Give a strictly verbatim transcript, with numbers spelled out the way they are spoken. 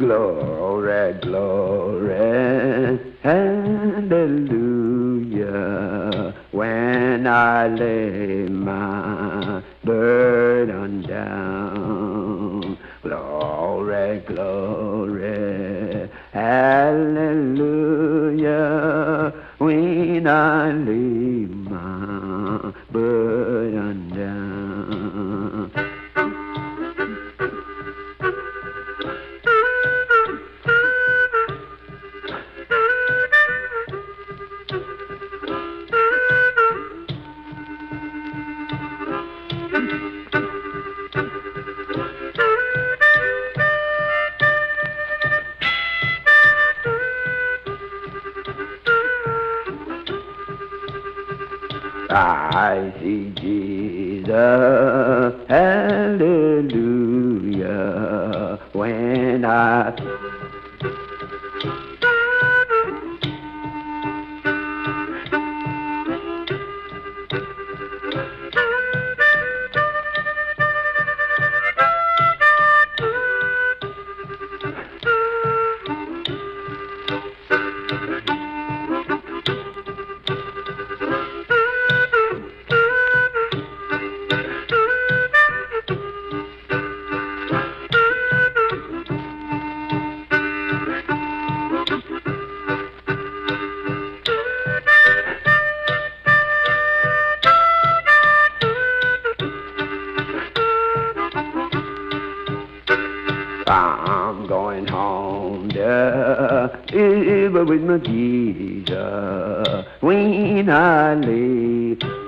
Glory, glory, hallelujah. When I lay my burden down, glory, glory, hallelujah. When I lay my burden down. I see Jesus, hallelujah, when I I'm going home to live with my Jesus when I leave.